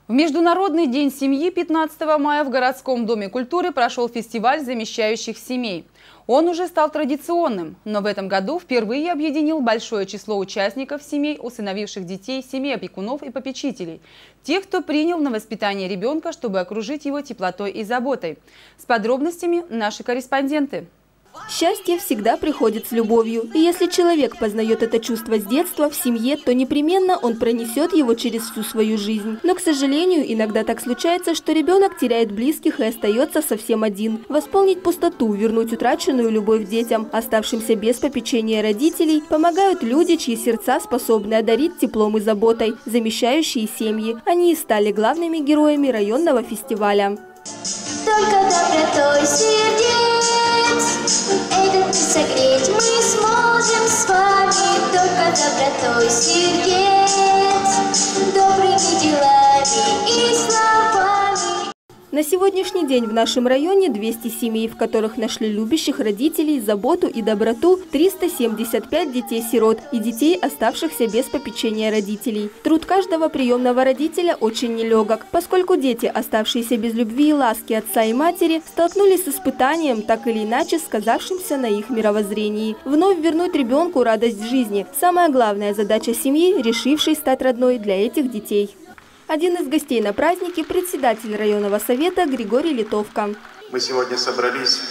В Международный день семьи 15 мая в городском доме культуры прошел фестиваль замещающих семей. Он уже стал традиционным, но в этом году впервые объединил большое число участников семей, усыновивших детей, семей опекунов и попечителей. Тех, кто принял на воспитание ребенка, чтобы окружить его теплотой и заботой. С подробностями наши корреспонденты. Счастье всегда приходит с любовью. И если человек познает это чувство с детства в семье, то непременно он пронесет его через всю свою жизнь. Но, к сожалению, иногда так случается, что ребенок теряет близких и остается совсем один. Восполнить пустоту, вернуть утраченную любовь детям, оставшимся без попечения родителей, помогают люди, чьи сердца способны одарить теплом и заботой, замещающие семьи. Они и стали главными героями районного фестиваля. Только добротой сердец этот мир согреть мы сможем с вами. Только добротой сердец, добрыми делами и словами. На сегодняшний день в нашем районе 200 семей, в которых нашли любящих родителей, заботу и доброту, 375 детей-сирот и детей, оставшихся без попечения родителей. Труд каждого приемного родителя очень нелегок, поскольку дети, оставшиеся без любви и ласки отца и матери, столкнулись с испытанием, так или иначе сказавшимся на их мировоззрении. Вновь вернуть ребенку радость жизни – самая главная задача семьи, решившей стать родной для этих детей. Один из гостей на празднике – председатель районного совета Григорий Литовка. Мы сегодня собрались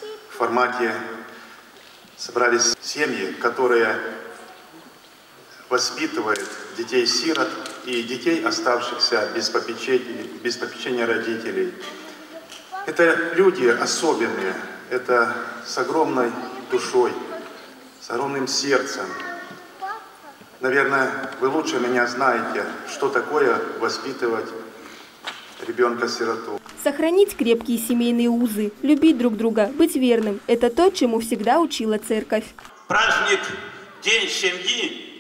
семьи, которые воспитывают детей-сирот и детей, оставшихся без попечения родителей. Это люди особенные, это с огромной душой, с огромным сердцем. Наверное, вы лучше меня знаете, что такое воспитывать ребенка-сироту. Сохранить крепкие семейные узы, любить друг друга, быть верным – это то, чему всегда учила церковь. Праздник День семьи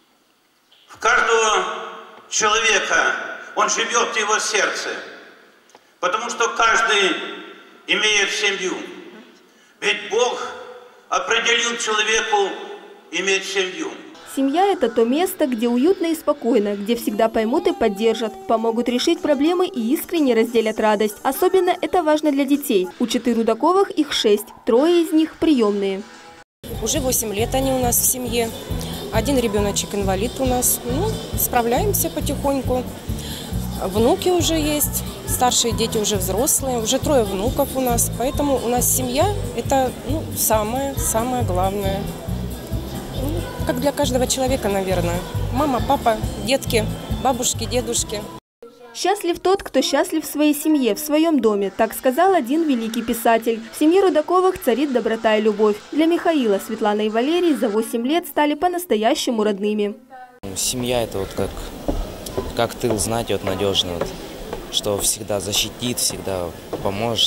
в каждого человека, он живет в его сердце, потому что каждый имеет семью. Ведь Бог определил человеку иметь семью. Семья – это то место, где уютно и спокойно, где всегда поймут и поддержат, помогут решить проблемы и искренне разделят радость. Особенно это важно для детей. У 4 Рудаковых их 6, 3 из них приемные. Уже 8 лет они у нас в семье. Один ребеночек инвалид у нас. Справляемся потихоньку. Внуки уже есть, старшие дети уже взрослые, уже 3 внуков у нас. Поэтому у нас семья – это самое главное. Как для каждого человека, наверное. Мама, папа, детки, бабушки, дедушки. Счастлив тот, кто счастлив в своей семье, в своем доме, так сказал один великий писатель. В семье Рудаковых царит доброта и любовь. Для Михаила, Светланы и Валерии за 8 лет стали по-настоящему родными. Семья – это как тыл, знаете, надежный, что всегда защитит, всегда поможет,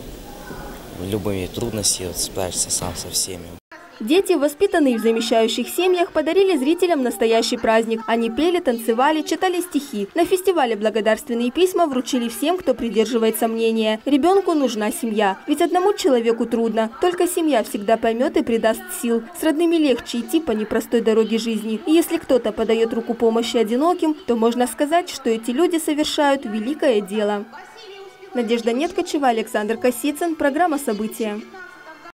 любыми трудностями справишься сам со всеми. Дети, воспитанные в замещающих семьях, подарили зрителям настоящий праздник. Они пели, танцевали, читали стихи. На фестивале благодарственные письма вручили всем, кто придерживается мнения. Ребенку нужна семья. Ведь одному человеку трудно. Только семья всегда поймет и придаст сил. С родными легче идти по непростой дороге жизни. И если кто-то подает руку помощи одиноким, то можно сказать, что эти люди совершают великое дело. Надежда Неткачева, Александр Косицын. Программа «События».